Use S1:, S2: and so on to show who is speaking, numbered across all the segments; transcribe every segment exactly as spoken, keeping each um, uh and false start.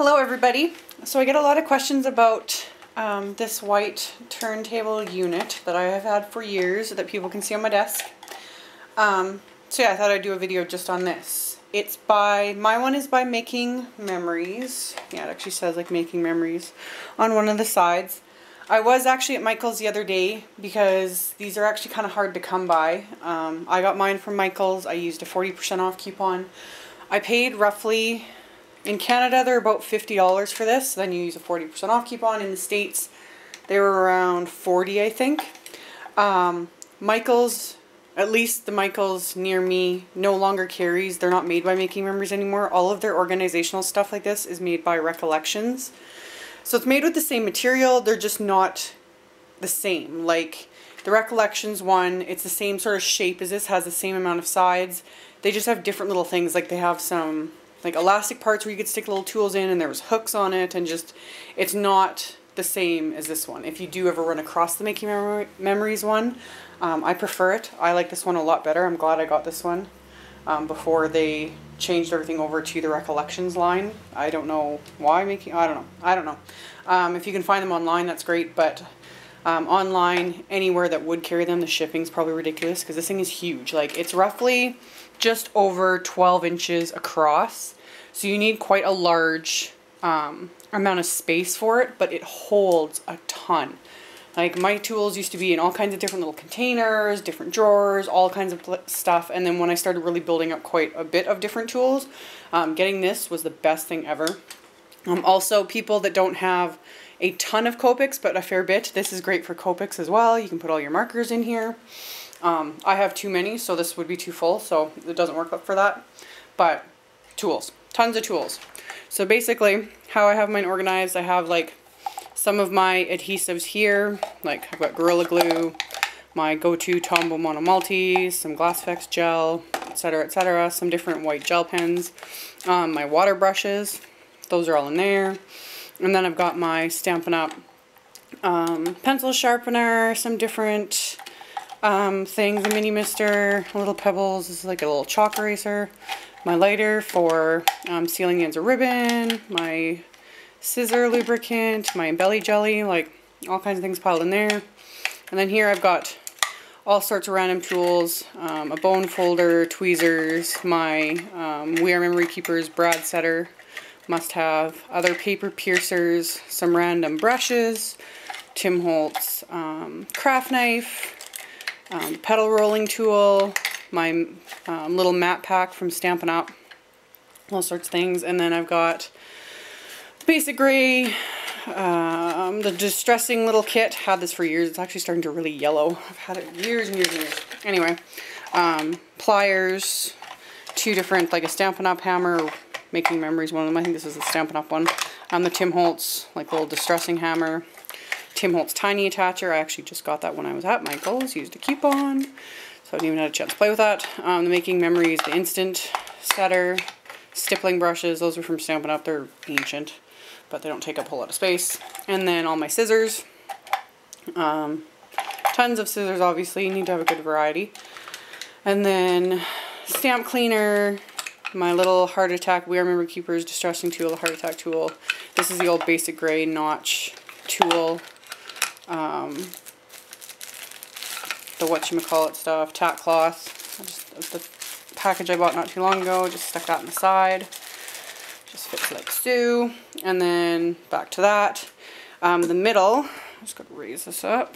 S1: Hello everybody. So I get a lot of questions about um, this white turntable unit that I have had for years that people can see on my desk. Um, so yeah, I thought I'd do a video just on this. It's by, my one is by Making Memories. Yeah, it actually says like Making Memories on one of the sides. I was actually at Michael's the other day because these are actually kind of hard to come by. Um, I got mine from Michael's. I used a forty percent off coupon. I paid roughly, in Canada they're about fifty dollars for this. Then you use a forty percent off coupon. In the States they were around forty, I think. Um, Michael's, at least the Michael's near me, no longer carries. They're not made by Making Memories anymore. All of their organizational stuff like this is made by Recollections. So it's made with the same material, they're just not the same. Like the Recollections one, it's the same sort of shape as this, has the same amount of sides. They just have different little things, like they have some like elastic parts where you could stick little tools in, and there was hooks on it, and just, it's not the same as this one. If you do ever run across the Making Mem Memories one, um, I prefer it. I like this one a lot better. I'm glad I got this one um, before they changed everything over to the Recollections line. I don't know why making, I don't know, I don't know. Um, if you can find them online, that's great, but um, online, anywhere that would carry them, the shipping's probably ridiculous because this thing is huge. Like, it's roughly just over twelve inches across, so you need quite a large um, amount of space for it, but it holds a ton. Like, my tools used to be in all kinds of different little containers, different drawers, all kinds of stuff. And then when I started really building up quite a bit of different tools, um, getting this was the best thing ever. Um, also, people that don't have a ton of Copics, but a fair bit, this is great for Copics as well. You can put all your markers in here. Um, I have too many, so this would be too full, so it doesn't work for that. But tools, tons of tools. So basically, how I have mine organized, I have like some of my adhesives here, like I've got Gorilla Glue, my go-to Tombow Mono Multi, some Glassfix gel, etc, et cetera. Some different white gel pens, um, my water brushes, those are all in there. And then I've got my Stampin' Up! Um, pencil sharpener, some different um, things, a mini mister, little pebbles, this is like a little chalk eraser, my lighter for um, sealing the ends of ribbon, my scissor lubricant, my belly jelly, like all kinds of things piled in there. And then here I've got all sorts of random tools, um, a bone folder, tweezers, my um, We Are Memory Keepers brad setter, must have, other paper piercers, some random brushes, Tim Holtz um, craft knife, um, pedal rolling tool, my um, little mat pack from Stampin' Up, all sorts of things. And then I've got Basic Gray, um, the Distressing Little Kit. Had this for years. It's actually starting to really yellow. I've had it years and years and years. Anyway, um, pliers, two different, like a Stampin' Up! Hammer, Making Memories one of them. I think this is the Stampin' Up! One. Um, the Tim Holtz, like little distressing hammer. Tim Holtz tiny attacher. I actually just got that when I was at Michael's. Used a coupon, so I didn't even have a chance to play with that. Um, the Making Memories, the Instant Setter. Stippling brushes. Those are from Stampin' Up! They're ancient, but they don't take up a whole lot of space. And then all my scissors. Um, tons of scissors, obviously. You need to have a good variety. And then stamp cleaner, my little Heart Attack We Are Memory Keepers distressing tool, Heart Attack tool. This is the old Basic Gray notch tool. Um, the whatchamacallit stuff, tack cloth. I just, the package I bought not too long ago, just stuck that on the side. Just fits like so. And then back to that. Um, the middle, I'm just going to raise this up.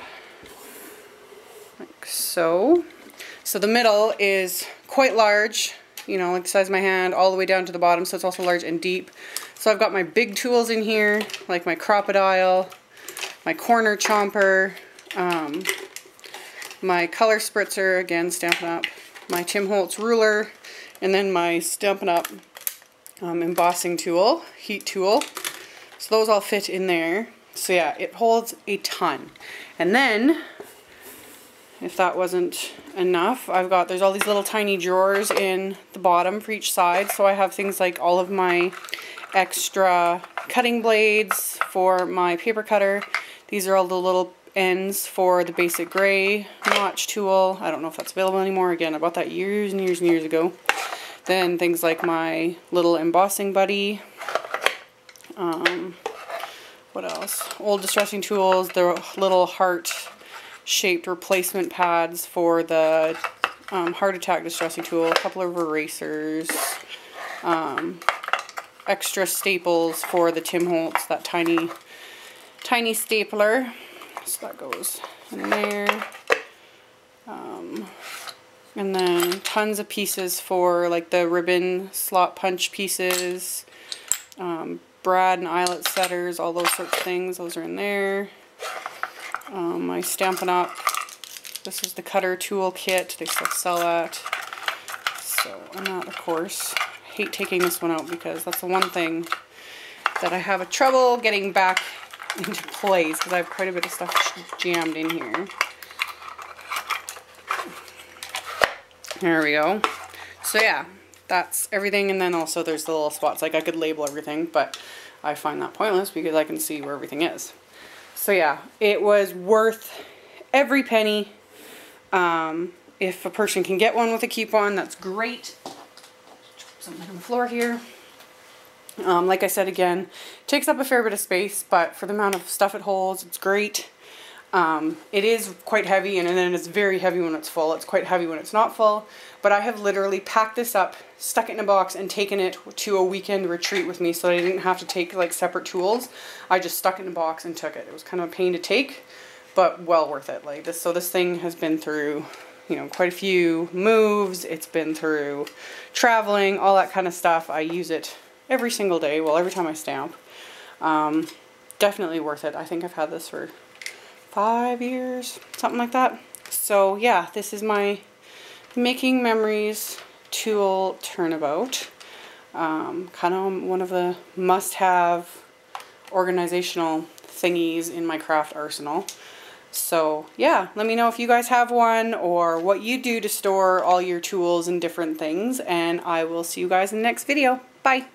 S1: Like so. So the middle is quite large, you know, like the size of my hand, all the way down to the bottom, so it's also large and deep. So I've got my big tools in here, like my Crocodile, my corner chomper, um, my color spritzer, again, Stampin' Up!, my Tim Holtz ruler, and then my Stampin' Up! Um, embossing tool, heat tool. So those all fit in there. So yeah, it holds a ton. And then, if that wasn't enough, I've got, there's all these little tiny drawers in the bottom for each side. So I have things like all of my extra cutting blades for my paper cutter. These are all the little ends for the Basic Gray notch tool. I don't know if that's available anymore. Again, I bought that years and years and years ago. Then things like my little embossing buddy, Um, what else? Old distressing tools, the little heart-shaped replacement pads for the um, heart attack distressing tool, a couple of erasers, um, extra staples for the Tim Holtz, that tiny, tiny stapler. So that goes in there. Um, and then tons of pieces for like the ribbon slot punch pieces, um, brad and eyelet setters, all those sorts of things. Those are in there. Um, my Stampin' Up! This is the cutter tool kit. They still sell that. So, and that, of course, I hate taking this one out because that's the one thing that I have a trouble getting back into place because I have quite a bit of stuff jammed in here. There we go. So yeah, that's everything, and then also there's the little spots. Like I could label everything, but I find that pointless because I can see where everything is. So yeah, it was worth every penny. Um, if a person can get one with a coupon, that's great. Something on the floor here. Um, like I said again, it takes up a fair bit of space, but for the amount of stuff it holds, it's great. Um, it is quite heavy, and then it's very heavy when it's full. It's quite heavy when it's not full, but I have literally packed this up, stuck it in a box, and taken it to a weekend retreat with me so that I didn't have to take like separate tools. I just stuck it in a box and took it. It was kind of a pain to take, but well worth it. Like this, so this thing has been through, you know, quite a few moves. It's been through traveling, all that kind of stuff. I use it every single day, well, every time I stamp. Um, definitely worth it. I think I've had this for five years, something like that. So yeah, this is my Making Memories tool turnabout. Um, kind of one of the must-have organizational thingies in my craft arsenal. So yeah, let me know if you guys have one or what you do to store all your tools and different things, and I will see you guys in the next video. Bye!